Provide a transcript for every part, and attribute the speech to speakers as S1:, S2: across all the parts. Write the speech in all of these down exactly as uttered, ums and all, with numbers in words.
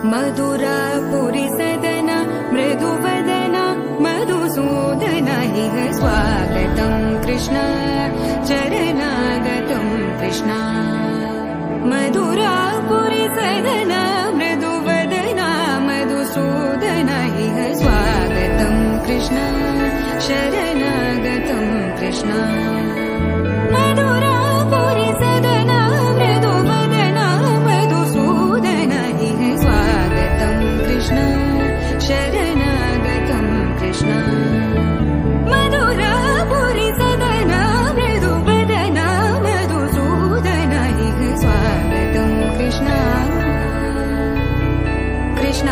S1: मधुरापुरी सदन मृदुवदन मधुसूदन इह स्वागतं कृष्ण चरणागतं कृष्ण मधुरापुरी सदन मृदुवदन मधुसूदन इह स्वागतं कृष्ण शरणागतं कृष्ण मधुरापुरी सदन मृदुवदन मधुसूदन इह स्वागतं कृष्ण शरणागतं कृष्ण मधुरापुरी सदन मृदुवदन मधुसूदन इह स्वागतं कृष्ण कृष्ण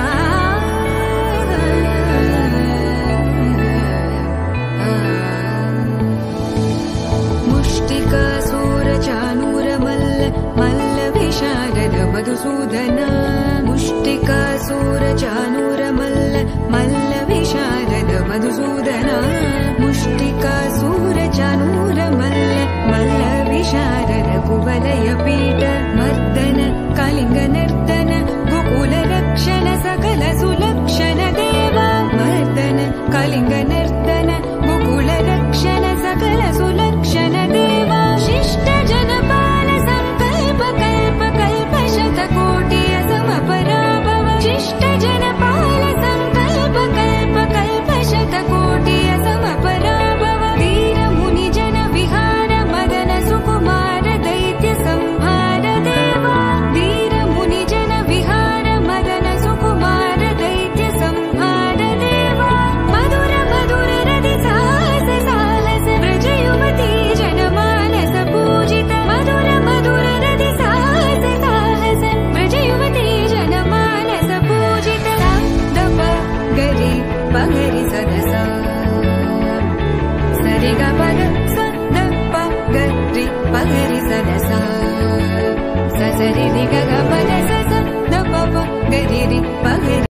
S1: मुष्टिकासूरचाणूरमल्ल मल्ल विशारद मधुसूदन